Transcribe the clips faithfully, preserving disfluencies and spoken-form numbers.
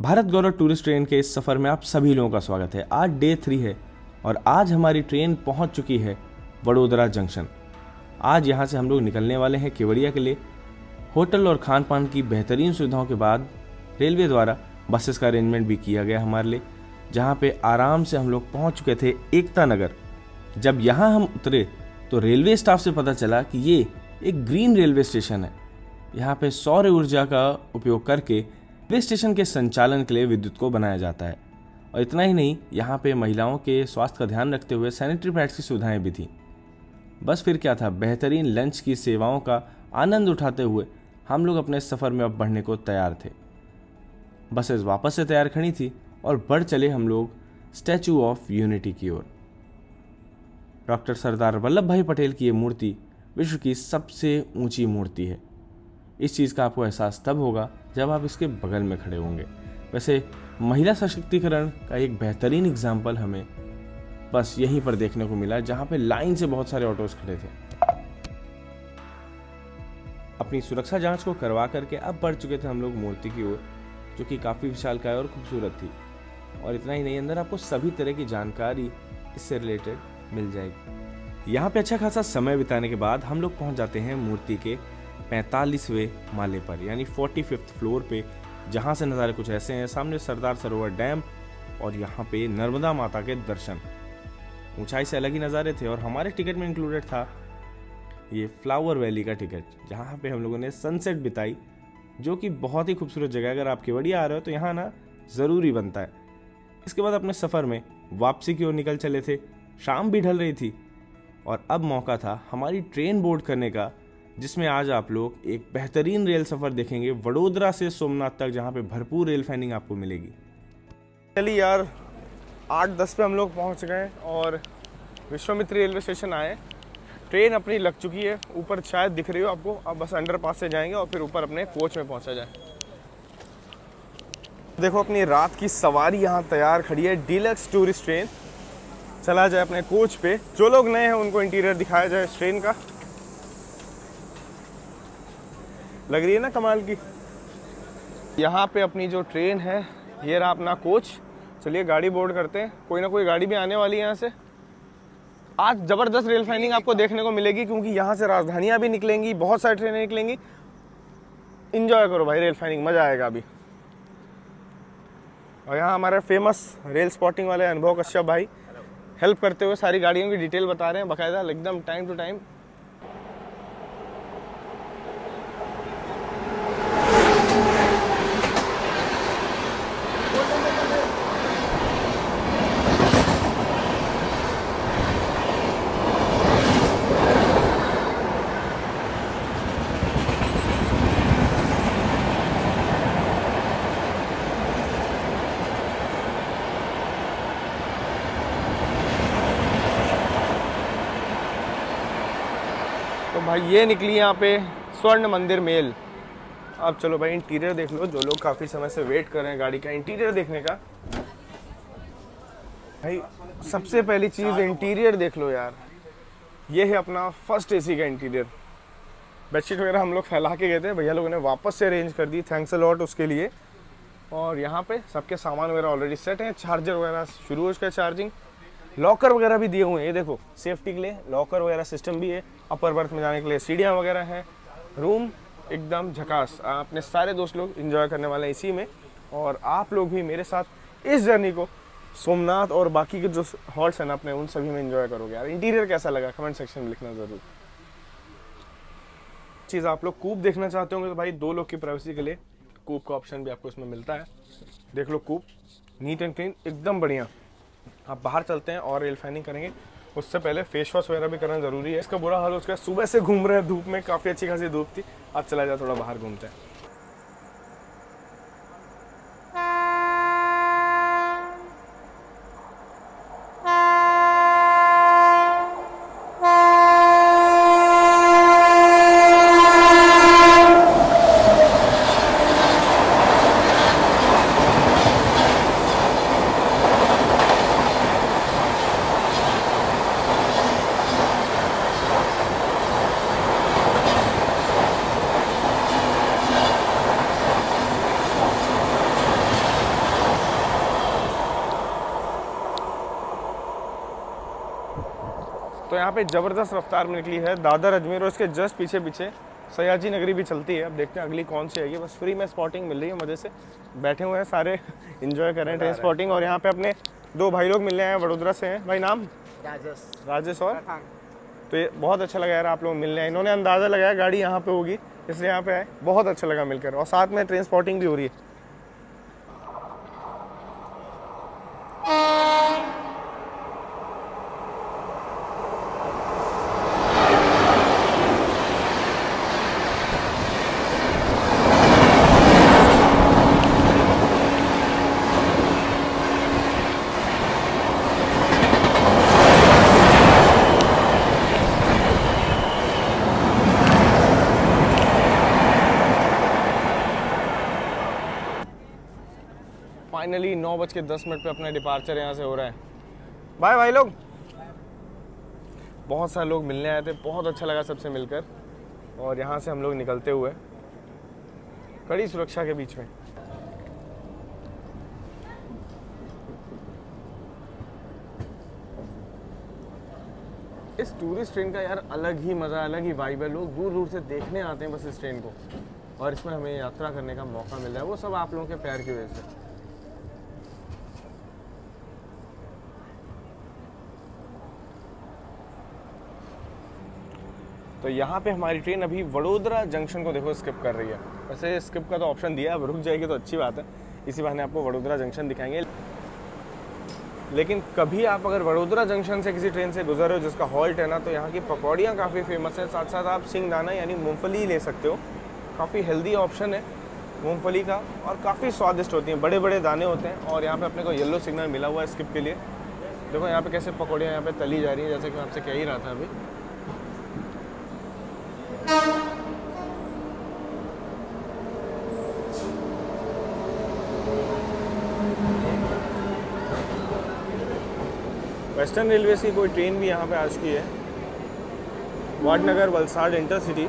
भारत गौरव tourist train के इस सफ़र में आप सभी लोगों का स्वागत है। आज डे थ्री है और आज हमारी ट्रेन पहुंच चुकी है वडोदरा जंक्शन। आज यहां से हम लोग निकलने वाले हैं केवड़िया के लिए। होटल और खान पान की बेहतरीन सुविधाओं के बाद रेलवे द्वारा बसेस का अरेंजमेंट भी किया गया हमारे लिए, जहां पे आराम से हम लोग पहुंच चुके थे एकता नगर। जब यहाँ हम उतरे तो रेलवे स्टाफ से पता चला कि ये एक ग्रीन रेलवे स्टेशन है। यहाँ पे सौर ऊर्जा का उपयोग करके रेलवे स्टेशन के संचालन के लिए विद्युत को बनाया जाता है। और इतना ही नहीं, यहाँ पे महिलाओं के स्वास्थ्य का ध्यान रखते हुए सैनिटरी पैड्स की सुविधाएं भी थी। बस फिर क्या था, बेहतरीन लंच की सेवाओं का आनंद उठाते हुए हम लोग अपने सफ़र में अब बढ़ने को तैयार थे। बसेस वापस से तैयार खड़ी थी और बढ़ चले हम लोग स्टैचू ऑफ यूनिटी की ओर। डॉक्टर सरदार वल्लभ भाई पटेल की ये मूर्ति विश्व की सबसे ऊंची मूर्ति है। इस चीज़ का आपको एहसास तब होगा जब आप इसके बगल में खड़े होंगे। वैसे महिला सशक्तिकरण का एक बेहतरीन एग्जाम्पल हमें बस यहीं पर देखने को मिला, जहाँ पे लाइन से बहुत सारे ऑटोज खड़े थे। अपनी सुरक्षा जांच को करवा करके अब बढ़ चुके थे हम लोग मूर्ति की ओर, जो कि काफ़ी विशालकाय और खूबसूरत थी। और इतना ही नहीं, अंदर आपको सभी तरह की जानकारी इससे रिलेटेड मिल जाएगी। यहाँ पे अच्छा खासा समय बिताने के बाद हम लोग पहुँच जाते हैं मूर्ति के पैंतालीसवें माले पर, यानी फोर्टी फिफ्थ फ्लोर पे, जहाँ से नज़ारे कुछ ऐसे हैं। सामने सरदार सरोवर डैम और यहाँ पे नर्मदा माता के दर्शन। ऊंचाई से अलग ही नज़ारे थे। और हमारे टिकट में इंक्लूडेड था ये फ्लावर वैली का टिकट, जहाँ पे हम लोगों ने सनसेट बिताई, जो कि बहुत ही खूबसूरत जगह। अगर आप केवड़िया आ रहे हो तो यहाँ ना ज़रूरी बनता है। इसके बाद अपने सफ़र में वापसी की ओर निकल चले थे। शाम भी ढल रही थी और अब मौका था हमारी ट्रेन बोर्ड करने का, जिसमें आज आप लोग एक बेहतरीन रेल सफ़र देखेंगे वडोदरा से सोमनाथ तक, जहाँ पे भरपूर रेल फैनिंग आपको मिलेगी। चलिए यार, आठ दस पे हम लोग पहुँच गए और विश्वामित्री रेलवे स्टेशन आए। ट्रेन अपनी लग चुकी है, ऊपर शायद दिख रही हो आपको। अब बस अंडरपास से जाएंगे और फिर ऊपर अपने कोच में पहुँचा जाए। देखो, अपनी रात की सवारी यहाँ तैयार खड़ी है, डीलक्स टूरिस्ट ट्रेन। चला जाए अपने कोच पे। जो लोग नए हैं उनको इंटीरियर दिखाया जाए इस ट्रेन का। लग रही है ना कमाल की। यहाँ पे अपनी जो ट्रेन है, ये रहा अपना कोच। चलिए गाड़ी बोर्ड करते हैं। कोई ना कोई गाड़ी भी आने वाली है यहाँ से। आज ज़बरदस्त रेल फाइनिंग आपको देखने को मिलेगी, क्योंकि यहाँ से राजधानियाँ भी निकलेंगी, बहुत सारी ट्रेनें निकलेंगी। इंजॉय करो भाई रेल फाइनिंग, मज़ा आएगा अभी। और यहाँ हमारे फेमस रेल स्पॉटिंग वाले अनुभव कश्यप भाई हेल्प करते हुए सारी गाड़ियों की डिटेल बता रहे हैं बाकायदा, एकदम टाइम टू टाइम। तो भाई ये निकली यहाँ पे स्वर्ण मंदिर मेल। अब चलो भाई इंटीरियर देख लो, जो लोग काफ़ी समय से वेट कर रहे हैं गाड़ी का इंटीरियर देखने का। भाई सबसे पहली चीज़ इंटीरियर देख लो यार। ये है अपना फर्स्ट एसी का इंटीरियर। बेडशीट वगैरह हम लोग फैला के गए थे, भैया लोगों ने वापस से अरेंज कर दी, थैंक्स अ लॉट उसके लिए। और यहाँ पे सबके सामान वगैरह ऑलरेडी सेट हैं। चार्जर वगैरह शुरू हो चुका है चार्जिंग। लॉकर वगैरह भी दिए हुए हैं, ये देखो सेफ्टी के लिए लॉकर वगैरह सिस्टम भी है। अपर बर्थ में जाने के लिए सीढ़ियाँ वगैरह हैं। रूम एकदम झकास। अपने सारे दोस्त लोग एंजॉय करने वाले हैं इसी में। और आप लोग भी मेरे साथ इस जर्नी को सोमनाथ और बाकी के जो हॉल्ट्स हैं ना अपने, उन सभी में एंजॉय करोगे यार। इंटीरियर कैसा लगा कमेंट सेक्शन में लिखना ज़रूर। चीज़ आप लोग कूप देखना चाहते होंगे तो भाई दो लोग की प्राइवेसी के लिए कूप का ऑप्शन भी आपको इसमें मिलता है। देख लो कूप, नीट एंड क्लीन, एकदम बढ़िया। आप बाहर चलते हैं और रेल फाइनिंग करेंगे। उससे पहले फेस वॉश वगैरह भी करना जरूरी है। इसका बुरा हाल हो चुका है, सुबह से घूम रहे हैं धूप में, काफ़ी अच्छी खासी धूप थी। अब चला जाए थोड़ा बाहर घूमते हैं। तो यहाँ पे ज़बरदस्त रफ्तार में निकली है दादर अजमेर, और इसके जस्ट पीछे पीछे सयाजी नगरी भी चलती है। अब देखते हैं अगली कौन सी आएगी। बस फ्री में स्पॉटिंग मिल रही है, मज़े से बैठे हुए हैं सारे, एंजॉय कर रहे हैं ट्रेन स्पॉटिंग। और यहाँ पे अपने दो भाई लोग मिलने आए हैं, वडोदरा से हैं। भाई नाम? राजेश। राजेश। और तो ये बहुत अच्छा लगा यार आप लोग मिलने आए। इन्होंने अंदाज़ा लगाया गाड़ी यहाँ पे होगी, इसलिए यहाँ पे आए। बहुत अच्छा लगा मिलकर, और साथ में ट्रेन स्पॉटिंग भी हो रही है। फाइनली नौ बज के दस मिनट पे अपना डिपार्चर यहाँ से हो रहा है। बाय भाई लोग। बहुत सारे लोग मिलने आए थे, बहुत अच्छा लगा सबसे मिलकर। और यहाँ से हम लोग निकलते हुए कड़ी सुरक्षा के बीच में। इस टूरिस्ट ट्रेन का यार अलग ही मज़ा, अलग ही वाइब है। लोग दूर दूर से देखने आते हैं बस इस ट्रेन को, और इसमें हमें यात्रा करने का मौका मिल रहा है। वो सब आप लोगों के प्यार की वजह से। तो यहाँ पे हमारी ट्रेन अभी वडोदरा जंक्शन को देखो स्किप कर रही है। वैसे स्किप का तो ऑप्शन दिया है, अब रुक जाएगी तो अच्छी बात है, इसी बहाने आपको वडोदरा जंक्शन दिखाएंगे। लेकिन कभी आप अगर वडोदरा जंक्शन से किसी ट्रेन से गुजर रहे हो जिसका हॉल्ट है ना, तो यहाँ की पकौड़ियाँ काफ़ी फेमस है। साथ साथ आप सिंगदाना यानी मूँगफली ले सकते हो, काफ़ी हेल्दी ऑप्शन है मूँगफली का, और काफ़ी स्वादिष्ट होती हैं। बड़े बड़े दाने होते हैं। और यहाँ पे अपने को येलो सिग्नल मिला हुआ है स्किप के लिए। देखो यहाँ पे कैसे पकौड़ियाँ यहाँ पे तली जा रही है, जैसे कि मैं आपसे कह ही रहा था अभी। वेस्टर्न रेलवे की कोई ट्रेन भी यहाँ पे आ चुकी है, वाडनगर वलसाड इंटरसिटी।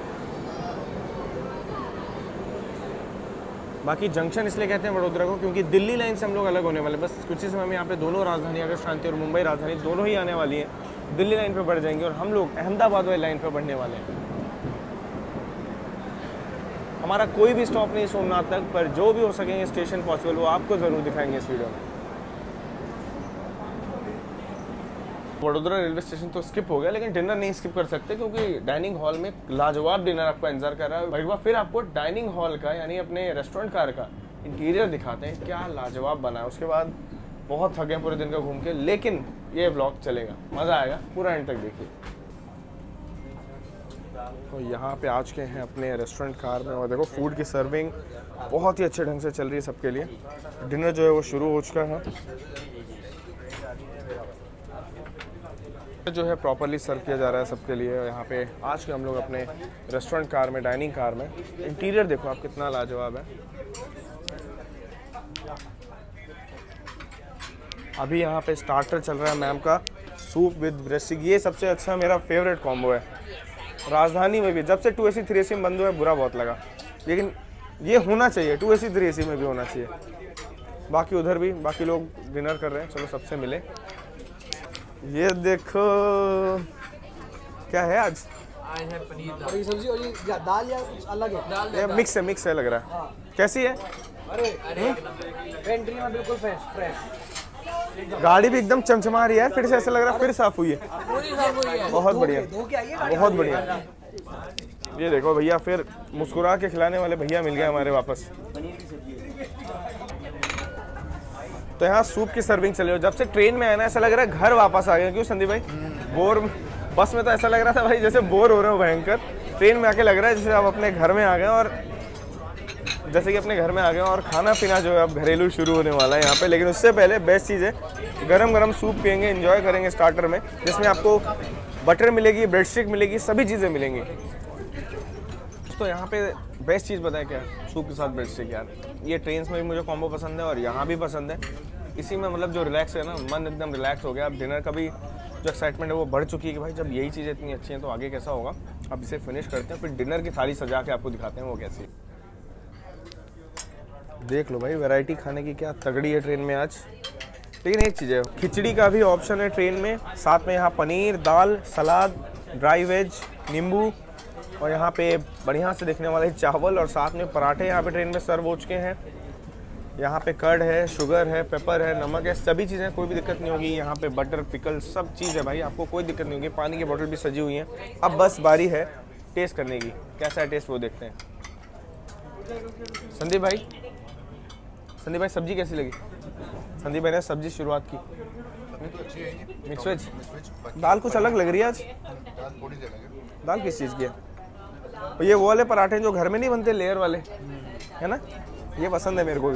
बाकी जंक्शन इसलिए कहते हैं वडोदरा को क्योंकि दिल्ली लाइन से हम लोग अलग होने वाले। बस कुछ ही समय में यहाँ पे दोनों राजधानी अगस्त क्रांति और मुंबई राजधानी दोनों ही आने वाली हैं। दिल्ली लाइन पे बढ़ जाएंगे और हम लोग अहमदाबाद वाली लाइन पे बढ़ने वाले हैं। हमारा कोई भी स्टॉप नहीं सोमनाथ तक, पर जो भी हो सकेंगे स्टेशन पॉसिबल वो आपको ज़रूर दिखाएंगे इस वीडियो में। वडोदरा रेलवे स्टेशन तो स्किप हो गया, लेकिन डिनर नहीं स्किप कर सकते क्योंकि डाइनिंग हॉल में लाजवाब डिनर आपका इंतजार कर रहा है। एक बार फिर आपको डाइनिंग हॉल का यानी अपने रेस्टोरेंट कार का इंटीरियर दिखाते हैं, क्या लाजवाब बना है। उसके बाद बहुत थके पूरे दिन का घूम के, लेकिन ये व्लॉग चलेगा, मज़ा आएगा, पूरा एंड तक देखिए। तो यहाँ पे आ चुके हैं अपने रेस्टोरेंट कार में, और देखो फूड की सर्विंग बहुत ही अच्छे ढंग से चल रही है सबके लिए। डिनर जो है वो शुरू हो चुका है, जो है प्रॉपर्ली सर्व किया जा रहा है सबके लिए। यहाँ पे आज के हम लोग अपने रेस्टोरेंट कार में, डाइनिंग कार में। इंटीरियर देखो आप कितना लाजवाब है। अभी यहाँ पे स्टार्टर चल रहा है मैम का, सूप विद ब्रेस्ट। ये सबसे अच्छा मेरा फेवरेट कॉम्बो है। राजधानी में भी जब से टू ए सी थ्री ए सी में बंद हुआ है बुरा बहुत लगा, लेकिन ये होना चाहिए, टू ए सी थ्री ए सी में भी होना चाहिए। बाकी उधर भी बाकी लोग डिनर कर रहे हैं, चलो सबसे मिले। ये देखो क्या है आज, आज है पनीर दाल। और ये सब्जी और ये दाल या कुछ अलग है? दाल ये मिक्स है, मिक्स है लग रहा है। हाँ। कैसी है? अरे अरे पेंट्री में बिल्कुल फ्रेश फ्रेश। गाड़ी भी एकदम चमचमा रही है, फिर से ऐसा लग रहा है फिर साफ हुई है। पूरी साफ हुई है। बहुत बढ़िया, बहुत बढ़िया। ये देखो भैया, फिर मुस्कुरा के खिलाने वाले भैया मिल गए हमारे वापस। तो यहाँ सूप की सर्विंग चल रही है। जब से ट्रेन में आया ना ऐसा लग रहा है घर वापस आ गया। क्यों संदीप भाई? बोर बस में तो ऐसा लग रहा था भाई जैसे बोर हो रहे हो भयंकर। ट्रेन में आके लग रहा है जैसे आप अपने घर में आ गए, और जैसे कि अपने घर में आ गए और खाना पीना जो है अब घरेलू शुरू होने वाला है यहाँ पे। लेकिन उससे पहले बेस्ट चीज़ है, गरम गरम सूप पियेंगे, एंजॉय करेंगे स्टार्टर में, जिसमें आपको बटर मिलेगी, ब्रेड स्टिक मिलेगी, सभी चीज़ें मिलेंगी। तो यहाँ पे बेस्ट चीज़ बताएं क्या, सूप के साथ ब्रेड स्टिक। यार ये ट्रेन में भी मुझे कॉम्बो पसंद है और यहाँ भी पसंद है। इसी में मतलब जो रिलैक्स है ना, मन एकदम रिलैक्स हो गया। अब डिनर का भी जो एक्साइटमेंट है वो बढ़ चुकी है कि भाई जब यही चीज़ें इतनी अच्छी हैं तो आगे कैसा होगा। अब इसे फिनिश करते हैं, फिर डिनर की थाली सजा के आपको दिखाते हैं वो कैसी। देख लो भाई वैरायटी खाने की क्या तगड़ी है ट्रेन में आज। लेकिन एक चीज़ है, खिचड़ी का भी ऑप्शन है ट्रेन में, साथ में यहाँ पनीर, दाल, सलाद, ड्राई वेज, नींबू और यहाँ पे बढ़िया से दिखने वाले चावल और साथ में पराठे यहाँ पे ट्रेन में सर्व हो चुके हैं। यहाँ पे कर्ड है, शुगर है, पेपर है, नमक है, सभी चीज़ें, कोई भी दिक्कत नहीं होगी। यहाँ पे बटर, पिकल, सब चीज़ है भाई, आपको कोई दिक्कत नहीं होगी। पानी की बोतल भी सजी हुई है। अब बस बारी है टेस्ट करने की, कैसा है टेस्ट वो देखते हैं। संदीप भाई, संदीप भाई सब्जी कैसी लगी? संदीप भाई ने सब्जी शुरुआत की, मिक्स वेज। दाल कुछ अलग लग रही है आज, दाल किस चीज़ की है? और ये वो वाले पराठे जो घर में नहीं बनते, लेयर वाले, है ना, ये पसंद है मेरे को भी।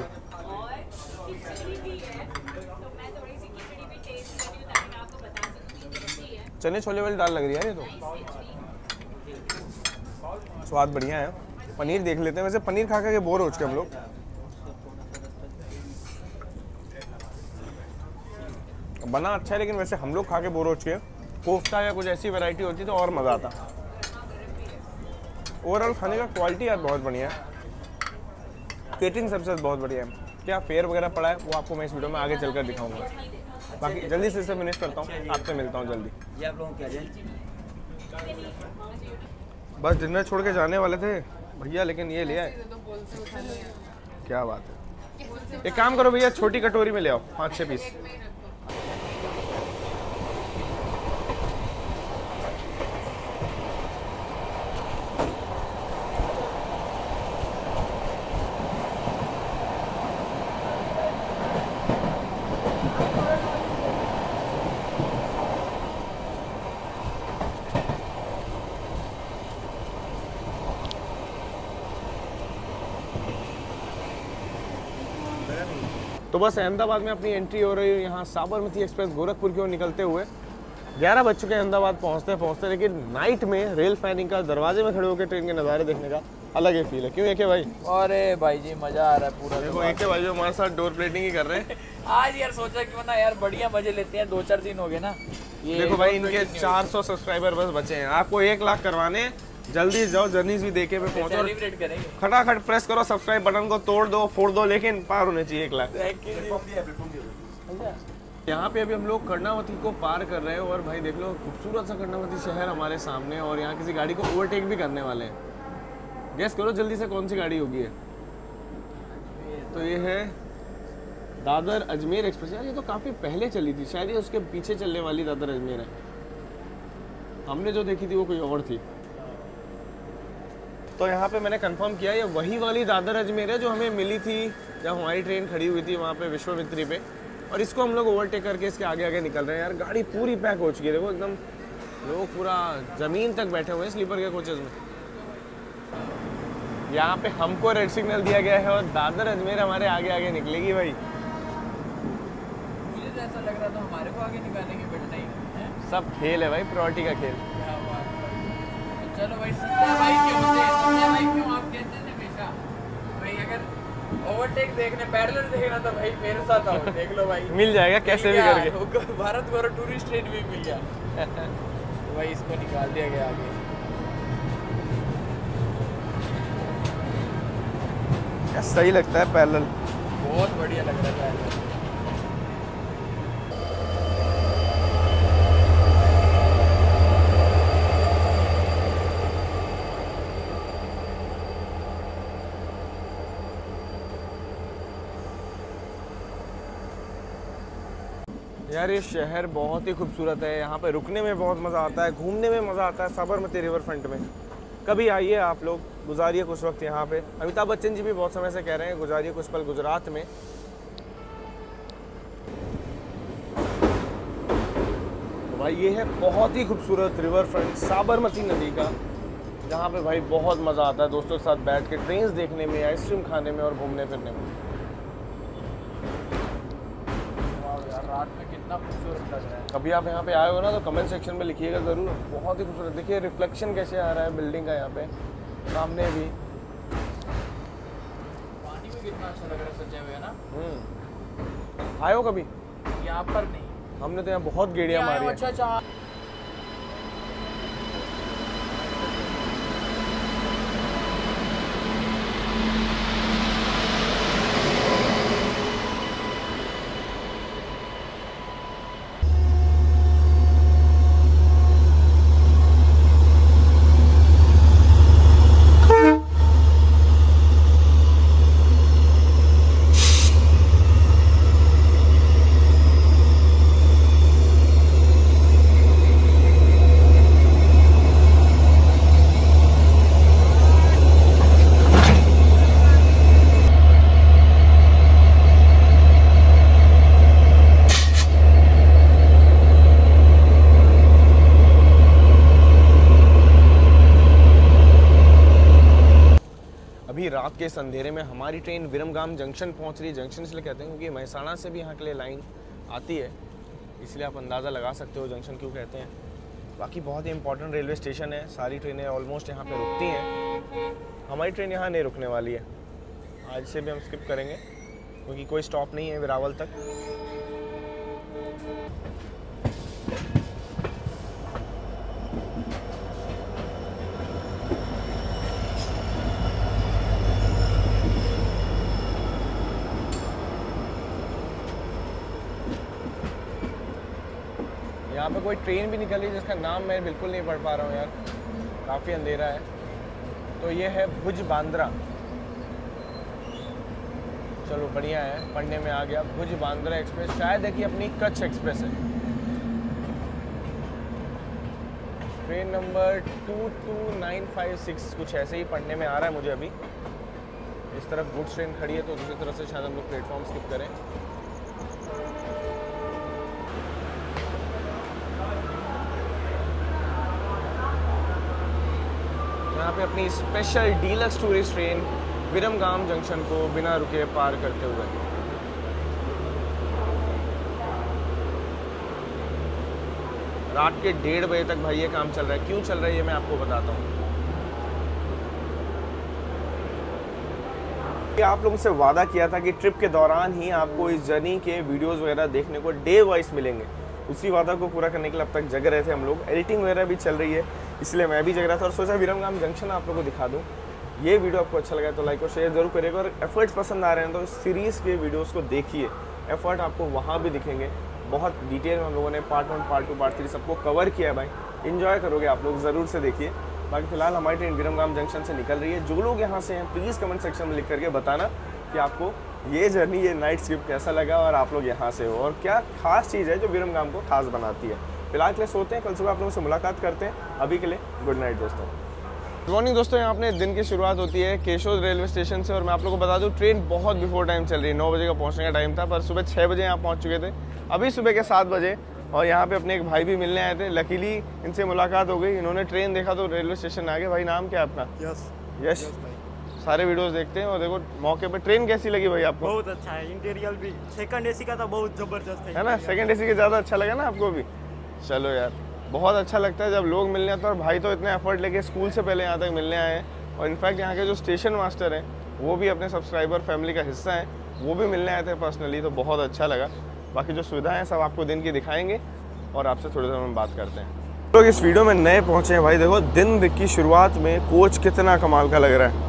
चने छोले वाली दाल लग रही है ये तो, स्वाद बढ़िया है। पनीर देख लेते हैं, वैसे पनीर खा खा के बोर हो चुके हम लोग। बना अच्छा है लेकिन वैसे हम लोग खा के बोर हो चुके हैं। कोफ्ता या कुछ ऐसी वैरायटी होती तो और मज़ा आता। ओवरऑल खाने का क्वालिटी यार बहुत बढ़िया है, केटरिंग सबसे बहुत बढ़िया है। क्या फेयर वगैरह पड़ा है वो आपको मैं इस वीडियो में आगे चलकर दिखाऊंगा। बाकी जल्दी से इसे फिनिश करता हूँ, आपसे मिलता हूँ जल्दी। ये आप लोगों क्या है? बस डिनर छोड़ के जाने वाले थे भैया, लेकिन ये ले आए, क्या बात है। एक काम करो भैया, छोटी कटोरी में ले आओ पाँच छः पीस। तो बस अहमदाबाद में अपनी एंट्री हो रही है यहाँ साबरमती एक्सप्रेस गोरखपुर की ओर निकलते हुए। ग्यारह बज चुके हैं अहमदाबाद पहुँचते पहुँचते, लेकिन नाइट में रेल फैनिंग का दरवाजे में खड़े होकर ट्रेन के नज़ारे देखने का अलग ही फील है। क्यों एके भाई? अरे भाई जी मजा आ रहा है पूरा। देखो एके भाई जो हमारे साथ डोर प्लेटिंग ही कर रहे हैं आज यार सोचा कि वरना यार बढ़िया मजे लेते हैं, दो चार दिन हो गए ना ये। देखो भाई इनके चार सौ सब्सक्राइबर बस बचे हैं, आपको एक लाख करवाने। जल्दी जाओ, जर्नीज भी देखे पे पहुंचो, सेलिब्रेट करेंगे। खटाखट प्रेस करो सब्सक्राइब बटन को, तोड़ दो फोड़ दो, लेकिन पार होने चाहिए एक लाख। यहाँ पे अभी हम लोग कर्णावती को पार कर रहे हैं और भाई देख लो खूबसूरत सा कर्णावती शहर हमारे सामने, और यहाँ किसी गाड़ी को ओवरटेक भी करने वाले हैं। गेस करो जल्दी से कौन सी गाड़ी होगी है? तो ये है दादर अजमेर एक्सप्रेस। यार ये तो काफ़ी पहले चली थी, शायद ये उसके पीछे चलने वाली दादर अजमेर है। हमने जो देखी थी वो कोई और थी। तो यहाँ पे मैंने कंफर्म किया ये वही वाली दादर अजमेर है जो हमें मिली थी जब हमारी ट्रेन खड़ी हुई थी वहाँ पे विश्वामित्री पे, और इसको हम लोग ओवरटेक करके इसके आगे आगे निकल रहे हैं। यार गाड़ी पूरी पैक हो चुकी है, देखो एकदम लोग पूरा ज़मीन तक बैठे हुए हैं स्लीपर के कोचेज़ में। यहाँ पे हमको रेड सिग्नल दिया गया है और दादर अजमेर हमारे आगे आगे निकलेगी भाई। मुझे तो ऐसा लग रहा था हमारे को आगे निकालेंगे, बट नहीं है। सब खेल है भाई, प्रायोरिटी का खेल। क्या बात है। चलो भाई, सत्या भाई क्यों होते हैं? सत्या भाई क्यों आप कहते हैं हमेशा भाई अगर ओवरटेक देखने पैरेलल देखना तो भाई मेरे साथ आओ, देख लो भाई मिल जाएगा कैसे भी करके। भारत गौरव टूरिस्ट ट्रेन भी मिल गया तो भाई इसको निकाल दिया गया आगे। क्या सही लगता है पैरेलल, बहुत बढ़िया लग रहा है पैरेलल। यार ये शहर बहुत ही खूबसूरत है, यहाँ पे रुकने में बहुत मज़ा आता है, घूमने में मज़ा आता है। साबरमती रिवर फ्रंट में कभी आइए आप लोग, गुजारिए कुछ वक्त यहाँ पे। अमिताभ बच्चन जी भी बहुत समय से कह रहे हैं गुजारिए कुछ पल गुजरात में। तो भाई ये है बहुत ही खूबसूरत रिवर फ्रंट साबरमती नदी का, जहाँ पे भाई बहुत मज़ा आता है दोस्तों के साथ बैठ के ट्रेन्स देखने में, आइसक्रीम खाने में और घूमने फिरने में। रात में कितना खूबसूरत लग रहा है। कभी आप यहाँ पे आए हो ना तो कमेंट सेक्शन में लिखिएगा ज़रूर, बहुत ही खूबसूरत। देखिए रिफ्लेक्शन कैसे आ रहा है बिल्डिंग का यहाँ पे सामने भी। पानी भी कितना अच्छा लग रहा है सजे हुए ना। हम्म आए हो कभी? यहाँ पर नहीं, हमने तो यहाँ बहुत गेड़ियाँ मारी हैं। अच्छा अच्छा रात के इस अंधेरे में हमारी ट्रेन विरमगाम जंक्शन पहुंच रही है। जंक्शन इसलिए कहते हैं क्योंकि महसाणा से भी यहाँ के लिए लाइन आती है, इसलिए आप अंदाज़ा लगा सकते हो जंक्शन क्यों कहते हैं। बाकी बहुत ही इंपॉर्टेंट रेलवे स्टेशन है, सारी ट्रेनें ऑलमोस्ट यहाँ पे रुकती हैं। हमारी ट्रेन यहाँ नहीं रुकने वाली है, आज से भी हम स्किप करेंगे क्योंकि कोई स्टॉप नहीं है वेरावल तक। यहाँ पे कोई ट्रेन भी निकली जिसका नाम मैं बिल्कुल नहीं पढ़ पा रहा हूँ यार, काफ़ी अंधेरा है। तो ये है भुज बांद्रा, चलो बढ़िया है, पढ़ने में आ गया। भुज बांद्रा एक्सप्रेस शायद है कि अपनी कच्छ एक्सप्रेस है। Train number two two nine five six कुछ ऐसे ही पढ़ने में आ रहा है मुझे अभी। इस तरफ गुड्स ट्रेन खड़ी है तो दूसरी तरफ से शायद हम लोग प्लेटफॉर्म स्किप करें। यहाँ पे अपनी special deluxe tourist train Viramgam junction को बिना रुके पार करते हुए रात के डेढ़ बजे तक भाई ये काम चल रहा है। क्यों चल रहा है ये मैं आपको बताता हूँ। आप लोगों से वादा किया था कि ट्रिप के दौरान ही आपको इस जर्नी के वीडियोस वगैरह देखने को डे वाइज मिलेंगे। उसी वादा को पूरा करने के लिए अब तक जग रहे थे हम लोग। एडिटिंग वगैरह भी चल रही है, इसलिए मैं भी जग रहा था और सोचा विरमगाम जंक्शन आप लोगों को दिखा दूँ। ये वीडियो आपको अच्छा लगा तो लाइक और शेयर जरूर करिएगा, और एफर्ट्स पसंद आ रहे हैं तो इस सीरीज़ के वीडियोस को देखिए। एफर्ट आपको वहाँ भी दिखेंगे, बहुत डिटेल में हम लोगों ने part one part two part three सबको कवर किया है भाई। इन्जॉय करोगे आप लोग, ज़रूर से देखिए। बाकी फिलहाल हमारी ट्रेन विरमगाम जंक्शन से निकल रही है। जो लोग यहाँ से हैं प्लीज़ कमेंट सेक्शन में लिख करके बताना कि आपको ये जर्नी, ये नाइट स्किप कैसा लगा और आप लोग यहाँ से हो, और क्या खास चीज़ है जो विरमगाम को खास बनाती है। फिलहाल के लिए सोते हैं, कल सुबह आप लोगों से मुलाकात करते हैं। अभी के लिए गुड नाइट दोस्तों। गुड मॉर्निंग दोस्तों। यहाँ अपने दिन की शुरुआत होती है केशोद रेलवे स्टेशन से, और मैं आप लोगों को बता दूँ ट्रेन बहुत बिफोर टाइम चल रही है। नौ बजे का पहुँचने का टाइम था, पर सुबह छः बजे यहाँ पहुँच चुके थे, अभी सुबह के सात बजे। और यहाँ पे अपने एक भाई भी मिलने आए थे, लकीली इनसे मुलाकात हो गई। इन्होंने ट्रेन देखा तो रेलवे स्टेशन आ गए। भाई नाम क्या है आपका? यस यश। सारे वीडियोस देखते हैं और देखो मौके पे ट्रेन कैसी लगी भाई आपको? बहुत अच्छा है, इंटीरियर भी सेकंड एसी का था, बहुत जबरदस्त है, है ना? सेकंड एसी के ज़्यादा अच्छा लगा ना आपको भी? चलो यार, बहुत अच्छा लगता है जब लोग मिलने आते हैं। और भाई तो इतने एफर्ट लेके स्कूल से पहले यहाँ तक मिलने आए हैं, और इनफैक्ट यहाँ के जो स्टेशन मास्टर हैं वो भी अपने सब्सक्राइबर फैमिली का हिस्सा हैं, वो भी मिलने आए थे पर्सनली, तो बहुत अच्छा लगा। बाकी जो सुविधाएँ सब आपको दिन की दिखाएंगे और आपसे थोड़ी देर में बात करते हैं। लोग इस वीडियो में नए पहुँचे हैं भाई, देखो दिन की शुरुआत में कोच कितना कमाल का लग रहा है।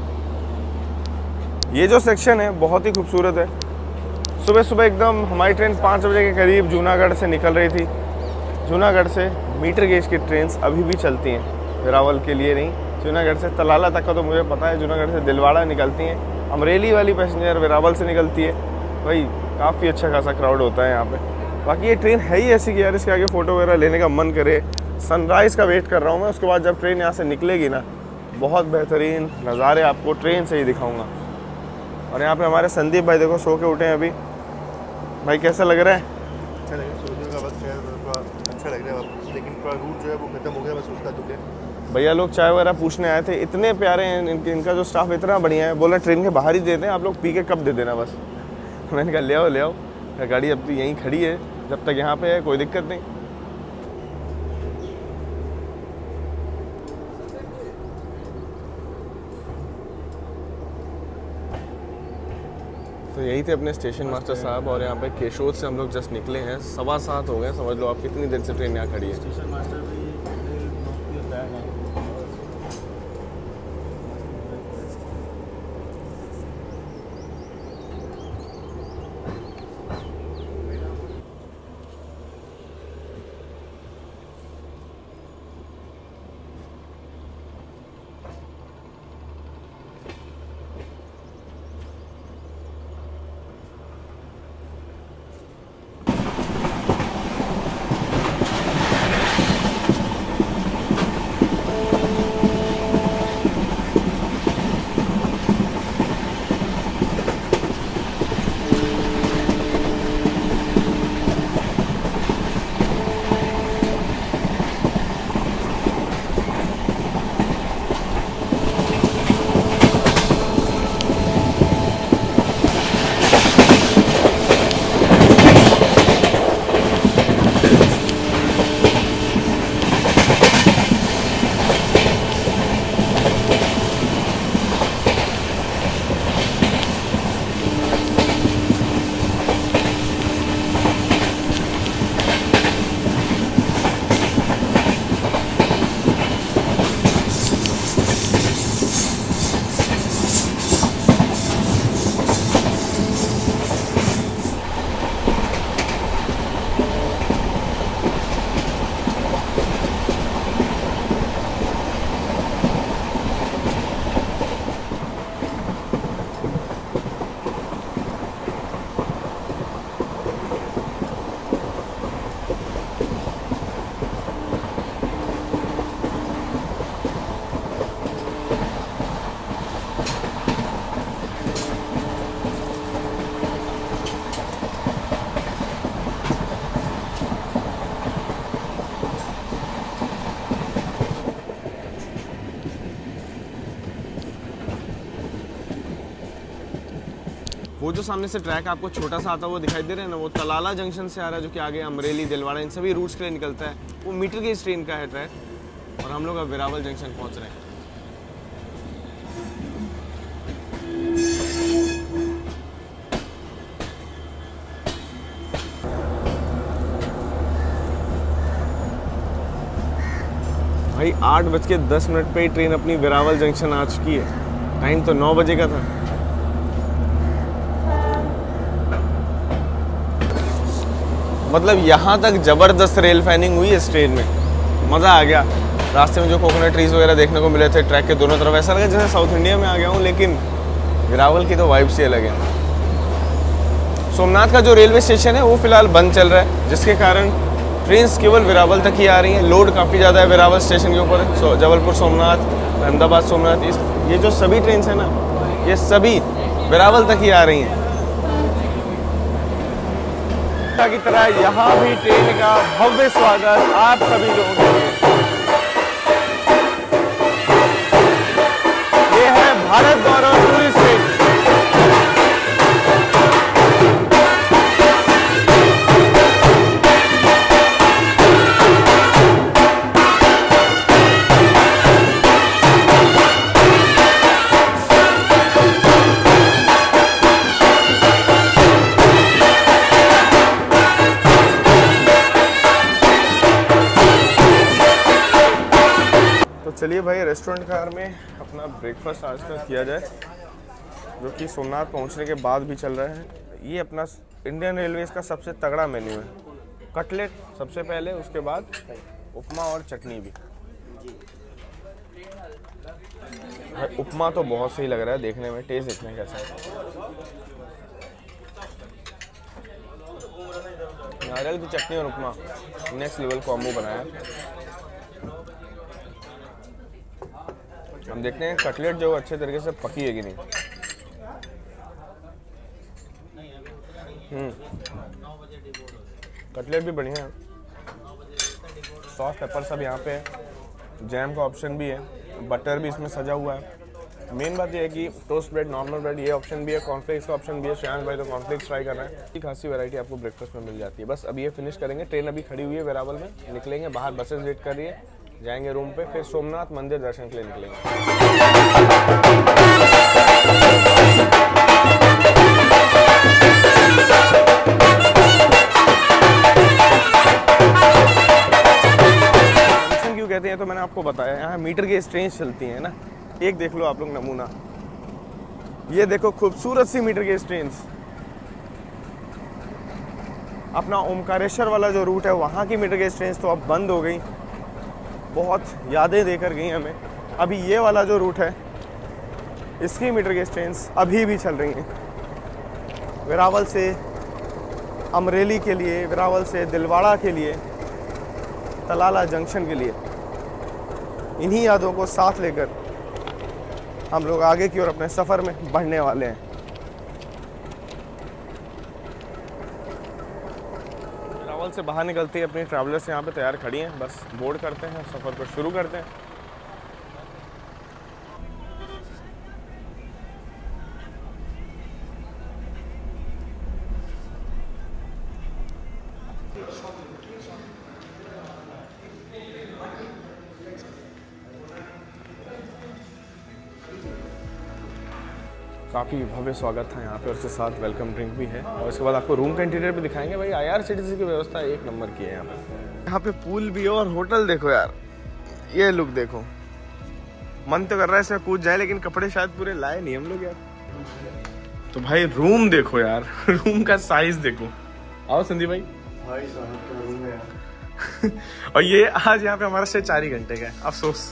ये जो सेक्शन है बहुत ही खूबसूरत है। सुबह सुबह एकदम हमारी ट्रेन पाँच बजे के करीब जूनागढ़ से निकल रही थी। जूनागढ़ से मीटर गेज की ट्रेन्स अभी भी चलती हैं, वेरावल के लिए नहीं। जूनागढ़ से तलाला तक का तो मुझे पता है, जूनागढ़ से दिलवाड़ा निकलती हैं। अमरेली वाली पैसेंजर वेरावल से निकलती है। भाई काफ़ी अच्छा खासा क्राउड होता है यहाँ पे। बाकी ये ट्रेन है ही ऐसी कि यार इसके आगे फ़ोटो वगैरह लेने का मन करे। सनराइज़ का वेट कर रहा हूँ मैं, उसके बाद जब ट्रेन यहाँ से निकलेगी ना, बहुत बेहतरीन नज़ारे आपको ट्रेन से ही दिखाऊँगा। और यहाँ पे हमारे संदीप भाई देखो सो के उठे हैं अभी। भाई कैसा लग रहा है? अच्छा लग रहा है, सोने का बस थोड़ा अच्छा लग रहा है, लेकिन थोड़ा रूट जो है वो खत्म हो गया, बस उसका दुख है। भैया लोग चाय वगैरह पूछने आए थे, इतने प्यारे हैं इनके, इनका जो स्टाफ इतना बढ़िया है। बोला ट्रेन के बाहर ही देते हैं, आप लोग पी के कब दे देना बस। मैंने कहा ले आओ ले आओ, गाड़ी अब तो यहीं खड़ी है, जब तक यहाँ पे है कोई दिक्कत नहीं। तो यही थे अपने स्टेशन मास्टर साहब, और यहाँ पे केशोद से हम लोग जस्ट निकले हैं। सवा सात हो गए, समझ लो आप कितनी देर से ट्रेन यहाँ खड़ी है। स्टेशन मास्टर भी जो सामने से ट्रैक आपको छोटा सा आता है वो दिखाई दे रहा है ना, वो तलाला जंक्शन से आ रहा है, जो कि आगे अमरेली, दिलवाड़ा, इन सभी रूट्स के लिए निकलता है। वो मीटर गेज ट्रेन का है ट्रैक। और हम लोग अब वेरावल जंक्शन पहुंच रहे हैं। भाई आठ बज के दस मिनट पे ही ट्रेन अपनी वेरावल जंक्शन आ चुकी है। टाइम तो नौ बजे का था। मतलब यहाँ तक जबरदस्त रेल फैनिंग हुई है इस ट्रेन में, मज़ा आ गया। रास्ते में जो कोकोनट ट्रीज वगैरह देखने को मिले थे ट्रैक के दोनों तरफ, ऐसा लगा जैसे साउथ इंडिया में आ गया हूँ। लेकिन वेरावल की तो वाइब्स ही अलग है। सोमनाथ का जो रेलवे स्टेशन है वो फिलहाल बंद चल रहा है, जिसके कारण ट्रेन्स केवल वेरावल तक ही आ रही हैं। लोड काफ़ी ज़्यादा है वेरावल स्टेशन के ऊपर। सो जबलपुर सोमनाथ, अहमदाबाद सोमनाथ, इस ये जो सभी ट्रेन्स हैं ना, ये सभी वेरावल तक ही आ रही हैं। की तरह यहाँ भी ट्रेन का भव्य स्वागत आप सभी लोगों के लिए। ये है भारत गौरव टूरिस्ट ट्रेन। चलिए भाई रेस्टोरेंट कार में अपना ब्रेकफास्ट आज का किया जाए, जो कि सोमनाथ पहुंचने के बाद भी चल रहा है। ये अपना इंडियन रेलवेज का सबसे तगड़ा मेन्यू है। कटलेट सबसे पहले, उसके बाद उपमा और चटनी भी। भाई उपमा तो बहुत सही लग रहा है देखने में, टेस्ट देखने कैसा है। नारियल की चटनी और उपमा नेक्स्ट लेवल कॉम्बो बनाया। हम देखते हैं कटलेट जो अच्छे तरीके से पकी है कि नहीं। हम्म कटलेट भी बढ़िया है। सॉस पेपर सब यहाँ पे है। जैम का ऑप्शन भी है, बटर भी इसमें सजा हुआ है। मेन बात यह है कि टोस्ट ब्रेड, नॉर्मल ब्रेड, ये ऑप्शन भी है। कॉर्नफ्लेक्स का ऑप्शन भी है। श्रेयांश भाई तो कॉर्नफ्लेक्स ट्राई कर रहे हैं। एक खासी वैरायटी आपको ब्रेकफास्ट में मिल जाती है। बस अब ये फिनिश करेंगे। ट्रेन अभी खड़ी हुई है वेरावल में, निकलेंगे बाहर, बसेस वेट कर रही है, जाएंगे रूम पे, फिर सोमनाथ मंदिर दर्शन के लिए निकलेंगे। क्यों कहते हैं तो मैंने आपको बताया, यहाँ मीटर गेज ट्रेन चलती हैं ना। एक देख लो आप लोग नमूना, ये देखो खूबसूरत सी मीटर गेज ट्रेन। अपना ओमकारेश्वर वाला जो रूट है वहाँ की मीटर गेज ट्रेन तो अब बंद हो गई, बहुत यादें देकर गई हमें। अभी ये वाला जो रूट है इसकी मीटर गेज ट्रेन अभी भी चल रही हैं। वेरावल से अमरेली के लिए, वेरावल से दिलवाड़ा के लिए, तलाला जंक्शन के लिए। इन्हीं यादों को साथ लेकर हम लोग आगे की ओर अपने सफ़र में बढ़ने वाले हैं। से बाहर निकलती है अपनी ट्रैवलर्स यहाँ पे तैयार खड़ी हैं। बस बोर्ड करते हैं, सफ़र को शुरू करते हैं। काफ़ी भव्य स्वागत था यहाँ पे, और उसके साथ वेलकम ड्रिंक भी है। और इसके बाद आपको रूम का इंटीरियर भी दिखाएंगे। भाई आईआरसीटीसी की व्यवस्था एक नंबर की है यहाँ पे। यहाँ पे पूल भी है और होटल देखो यार, ये लुक देखो। मन तो कर रहा है इसमें कूद जाए, लेकिन कपड़े शायद पूरे लाए नहीं हम लोग यार। तो भाई रूम देखो यार, रूम का साइज देखो। आओ संदीप भाई। भाई साहब का रूम है यार। और ये आज यहाँ पे हमारा स्टे चार ही घंटे का है, अफसोस।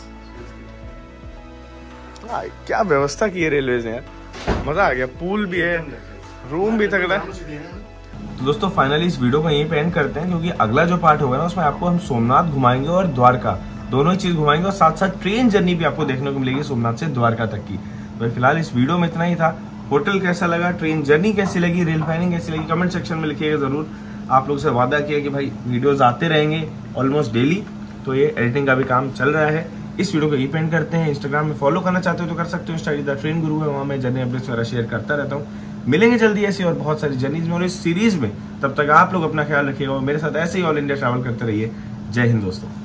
क्या व्यवस्था की है रेलवे ने यार, मजा आ गया। पूल भी है, रूम भी तगड़ा है। तो दोस्तों फाइनली इस वीडियो को यहीं पे एंड करते हैं, क्योंकि अगला जो पार्ट होगा ना उसमें आपको हम सोमनाथ घुमाएंगे और द्वारका, दोनों ही चीज घुमाएंगे, और साथ साथ ट्रेन जर्नी भी आपको देखने को मिलेगी सोमनाथ से द्वारका तक की। तो फिलहाल इस वीडियो में इतना ही था। होटल कैसा लगा, ट्रेन जर्नी कैसी लगी, रेल फैनिंग कैसी लगी, कमेंट सेक्शन में लिखिएगा जरूर। आप लोग से वादा किया कि भाई वीडियोज आते रहेंगे ऑलमोस्ट डेली, तो ये एडिटिंग का भी काम चल रहा है। इस वीडियो को यही पेंड करते हैं। इंस्टाग्राम में फॉलो करना चाहते हो तो कर सकते हो, इंस्टा द ट्रेन गुरु है, वहाँ मैं जर्नी अपडेट्स वगैरह शेयर करता रहता हूँ। मिलेंगे जल्दी ऐसी और बहुत सारी जर्नीज में और इस सीरीज में। तब तक आप लोग अपना ख्याल रखिएगा और मेरे साथ ऐसे ही ऑल इंडिया ट्रैवल करते रहिए। जय हिंद दोस्तों।